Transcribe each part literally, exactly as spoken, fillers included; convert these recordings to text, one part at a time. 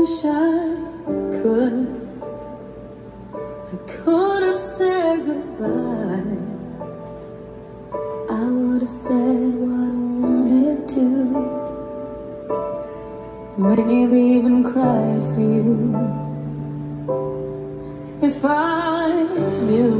wish I could. I could have said goodbye. I would have said what I wanted to. Maybe even cried for you. If I knew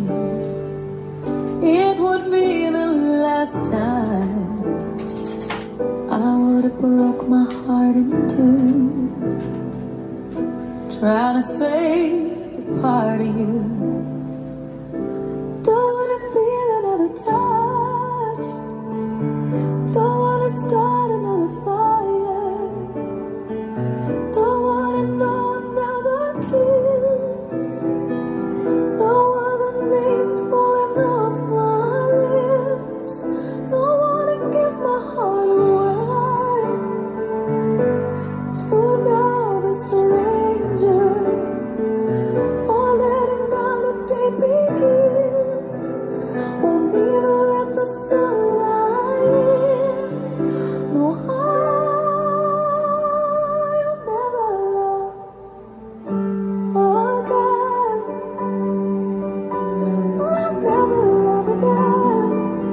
it would be the last time, I would have broke my heart in two, trying to save a part of you. Don't wanna feel another touch, don't wanna start another fire, don't wanna know another kiss, don't want the name falling off my lips, don't wanna give my heart away to another stranger, or let another day begin. Won't even let the sunlight in. No, I'll never love again. I'll never love again.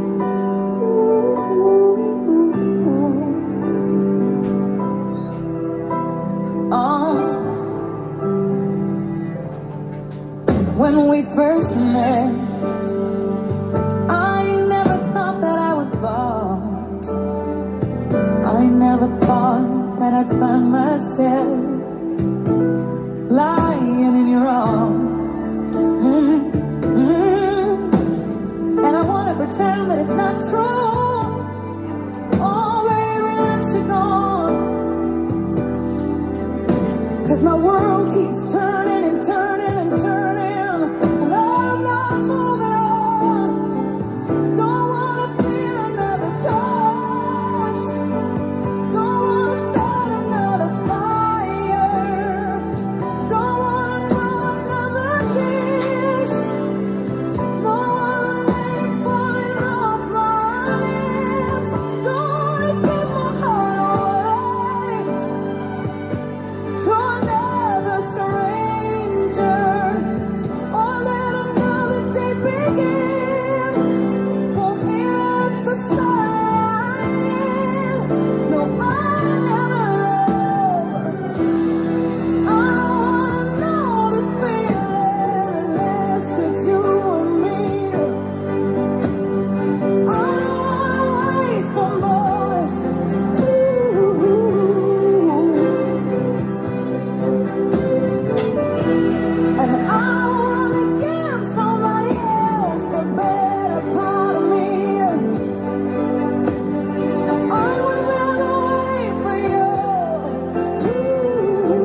Ooh. Oh. When we first met, I never thought that I would fall. I never thought that I'd find myself lying in your arms. Mm-hmm. And I wanna pretend that it's not true. Oh, baby, that you're gone. 'Cause my world keeps turning and turning and turning. And I'm not moving on. Don't wanna feel another touch. Don't wanna start another fire. Don't wanna know another kiss. Don't want the name falling off my lips. Don't wanna give my heart away to another stranger, or let another day begin. Won't let the sun in. No, I never love. I wanna know this feeling unless it's you and me. I don't wanna waste a moment. Ooh. And I don't wanna give somebody else the better part of me. I would rather wait for you. Ooh.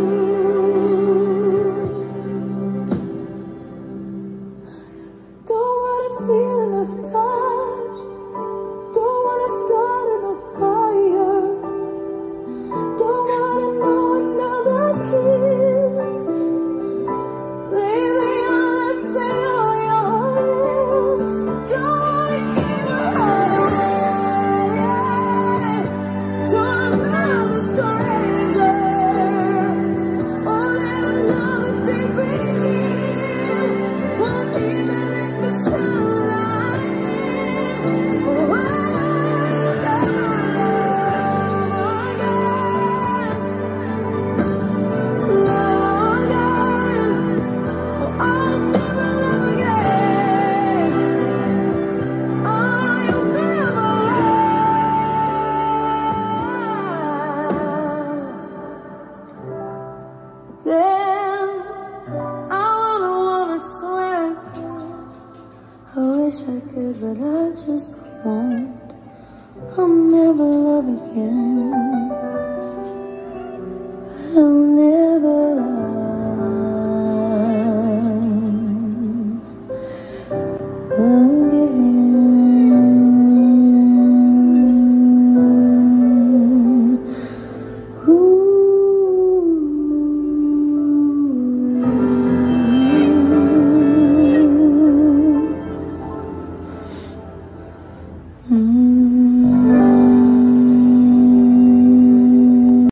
Don't wanna feel another touch, don't wanna start another fire, don't wanna know another kiss. Baby, I'll stay on your lips. Don't wanna give my heart away to another stranger, or let another day begin. Won't even let the sunlight in. Oh, I'll never love again. Love again. I'll never love again. I'll never love again. I wanna wanna swear again. I wish I could, but I just won't. I'll never love again. I'll never